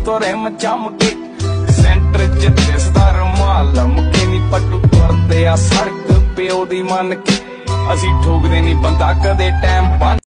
ਤੁਰੇ ਮਚਮ ਕੇ ਸੈਂਟਰ ਚ ਦਿਸਦਾ ਰਮਾਲ ਲਮਕੇ ਨੀ ਪੱਟੂ ਤੁਰਦੇ ਆ ਸੜਕ ਪਿਓ ਦੀ ਮੰਨ ਕੇ ਅਸੀਂ ਠੋਕਦੇ ਨੀ ਬੰਦਾ ਕਦੇ ਟਾਈਮ